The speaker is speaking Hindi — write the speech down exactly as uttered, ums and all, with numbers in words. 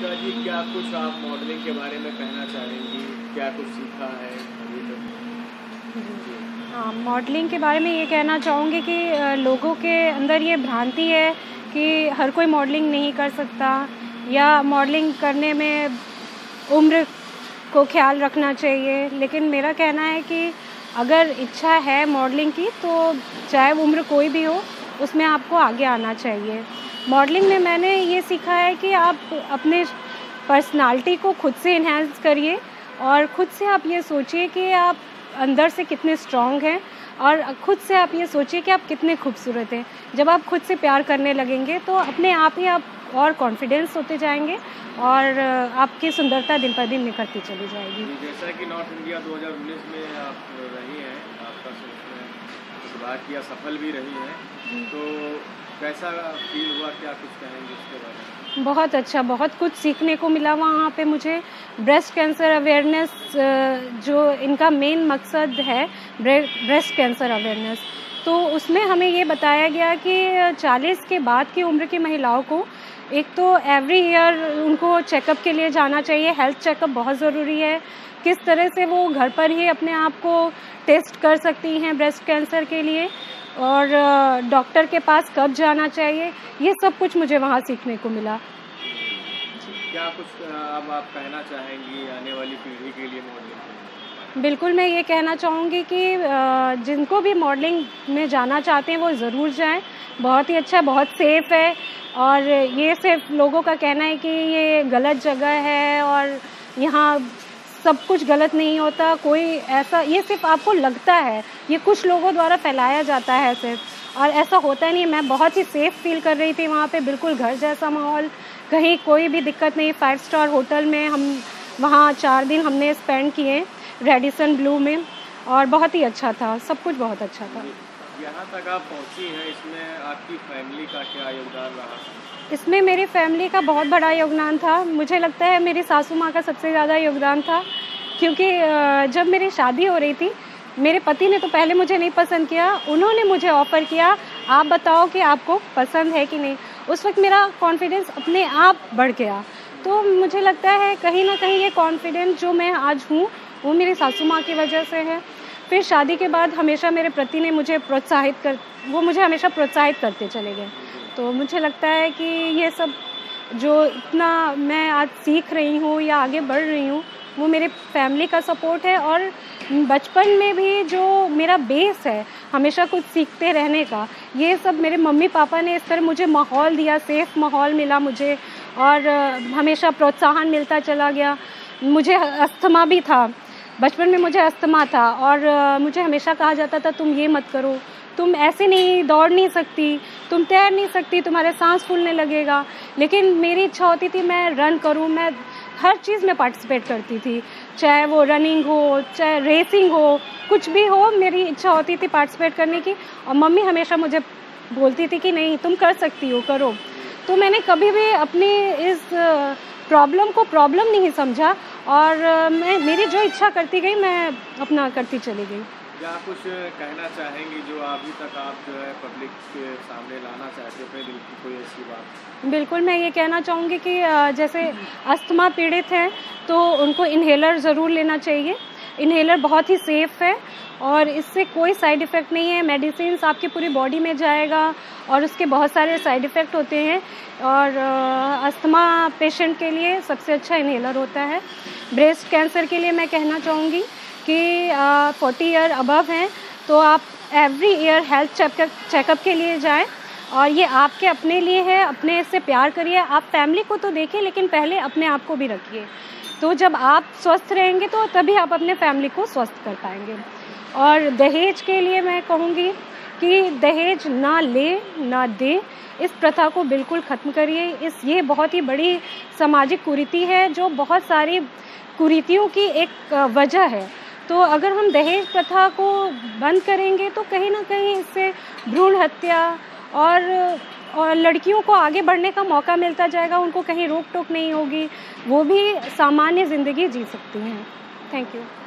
शिवा जी, क्या कुछ आप मॉडलिंग के बारे में कहना चाहेंगी? क्या कुछ सीखा है अभी तक? हाँ, मॉडलिंग के बारे में ये कहना चाहूँगी कि लोगों के अंदर ये भ्रांति है कि हर कोई मॉडलिंग नहीं कर सकता या मॉडलिंग करने में उम्र को ख्याल रखना चाहिए। लेकिन मेरा कहना है कि अगर इच्छा है मॉडलिंग की तो चाहे उम्र कोई भी हो, उसमें आपको आगे आना चाहिए। मॉडलिंग में मैंने ये सीखा है कि आप अपने पर्सनालिटी को खुद से इन्हेंस करिए और खुद से आप ये सोचिए कि आप अंदर से कितने स्ट्रॉन्ग हैं और खुद से आप ये सोचिए कि आप कितने खूबसूरत हैं। जब आप खुद से प्यार करने लगेंगे तो अपने आप ही आप और कॉन्फिडेंस होते जाएंगे और आपकी सुंदरता दिन पर दिन निखरती चली जाएगी। जैसा कि नॉर्थ इंडिया दो हज़ार उन्नीस में आप रही हैं, आपका सुधार किया, सफल भी रही हैं, तो कैसा फील हुआ, क्या कुछ कहेंगे इसके बारे में? बहुत अच्छा, बहुत कुछ सीखने को मिला वहाँ पे मुझे। ब्रेस्ट कैंसर अवेयरनेस, जो इनका मेन मकसद है ब्रेस्ट कैंसर अवेयरनेस, तो उसमें हमें ये बताया गया कि चालीस के बाद की उम्र की महिलाओं को एक तो एवरी ईयर उनको चेकअप के लिए जाना चाहिए। हेल्थ चेकअप बहुत ज़रूरी है। किस तरह से वो घर पर ही अपने आप को टेस्ट कर सकती हैं ब्रेस्ट कैंसर के लिए और डॉक्टर के पास कब जाना चाहिए, ये सब कुछ मुझे वहाँ सीखने को मिला। क्या कुछ अब आप कहना चाहेंगी आने वाली पीढ़ी के लिए मॉडलिंग? बिल्कुल, मैं ये कहना चाहूँगी कि जिनको भी मॉडलिंग में जाना चाहते हैं वो ज़रूर जाएं। बहुत ही अच्छा, बहुत सेफ़ है और ये सिर्फ लोगों का कहना है कि ये गलत जगह है और यहाँ सब कुछ गलत नहीं होता, कोई ऐसा, ये सिर्फ आपको लगता है, ये कुछ लोगों द्वारा फैलाया जाता है सिर्फ, और ऐसा होता नहीं। मैं बहुत ही सेफ़ फील कर रही थी वहाँ पे, बिल्कुल घर जैसा माहौल, कहीं कोई भी दिक्कत नहीं। फाइव स्टार होटल में हम वहाँ चार दिन हमने स्पेंड किए रेडिसन ब्लू में और बहुत ही अच्छा था, सब कुछ बहुत अच्छा था। यहाँ तक आप पहुँची हैं, इसमें आपकी फैमिली का क्या योगदान रहा? इसमें मेरी फैमिली का बहुत बड़ा योगदान था। मुझे लगता है मेरी सासू माँ का सबसे ज़्यादा योगदान था, क्योंकि जब मेरी शादी हो रही थी, मेरे पति ने तो पहले मुझे नहीं पसंद किया, उन्होंने मुझे ऑफ़र किया, आप बताओ कि आपको पसंद है कि नहीं। उस वक्त मेरा कॉन्फिडेंस अपने आप बढ़ गया। तो मुझे लगता है कहीं ना कहीं ये कॉन्फिडेंस जो मैं आज हूँ वो मेरी सासू माँ की वजह से है। फिर शादी के बाद हमेशा मेरे पति ने मुझे प्रोत्साहित कर वो मुझे हमेशा प्रोत्साहित करते चले गए। तो मुझे लगता है कि ये सब जो इतना मैं आज सीख रही हूँ या आगे बढ़ रही हूँ, वो मेरे फैमिली का सपोर्ट है और बचपन में भी जो मेरा बेस है हमेशा कुछ सीखते रहने का, ये सब मेरे मम्मी पापा ने इस तरह मुझे माहौल दिया, सेफ़ माहौल मिला मुझे और हमेशा प्रोत्साहन मिलता चला गया। मुझे अस्थमा भी था, बचपन में मुझे अस्थमा था और मुझे हमेशा कहा जाता था तुम ये मत करो, तुम ऐसे नहीं दौड़ नहीं सकती, तुम तैर नहीं सकती, तुम्हारे सांस फूलने लगेगा। लेकिन मेरी इच्छा होती थी मैं रन करूं, मैं हर चीज़ में पार्टिसिपेट करती थी, चाहे वो रनिंग हो, चाहे रेसिंग हो, कुछ भी हो, मेरी इच्छा होती थी पार्टिसिपेट करने की। और मम्मी हमेशा मुझे बोलती थी कि नहीं तुम कर सकती हो, करो। तो मैंने कभी भी अपनी इस प्रॉब्लम को प्रॉब्लम नहीं समझा और मैं मेरी जो इच्छा करती गई मैं अपना करती चली गई। क्या कुछ कहना चाहेंगी जो अभी तक आप जो है पब्लिक के सामने लाना चाहते हो, अपने दिल की कोई ऐसी बात? बिल्कुल, मैं ये कहना चाहूँगी कि जैसे अस्थमा पीड़ित हैं तो उनको इन्हेलर ज़रूर लेना चाहिए। इन्हेलर बहुत ही सेफ़ है और इससे कोई साइड इफ़ेक्ट नहीं है। मेडिसिन्स आपकी पूरी बॉडी में जाएगा और उसके बहुत सारे साइड इफ़ेक्ट होते हैं और अस्थमा पेशेंट के लिए सबसे अच्छा इन्हेलर होता है। ब्रेस्ट कैंसर के लिए मैं कहना चाहूँगी कि फोर्टी ईयर अबव हैं तो आप every year health checkup checkup के लिए जाएं और ये आपके अपने लिए है। अपने से प्यार करिए, आप फैमिली को तो देखिए लेकिन पहले अपने आप को भी रखिए। तो जब आप स्वस्थ रहेंगे तो तभी आप अपने फैमिली को स्वस्थ कर पाएंगे। और दहेज के लिए मैं कहूँगी कि दहेज ना ले ना दे, इस प्रथा को बिल्कुल ख़त्म करिए। इस ये बहुत ही बड़ी सामाजिक कुरीति है जो बहुत सारी कुरीतियों की एक वजह है। तो अगर हम दहेज प्रथा को बंद करेंगे तो कहीं ना कहीं इससे भ्रूण हत्या और और लड़कियों को आगे बढ़ने का मौका मिलता जाएगा, उनको कहीं रोक टोक नहीं होगी, वो भी सामान्य ज़िंदगी जी सकती हैं। Thank you.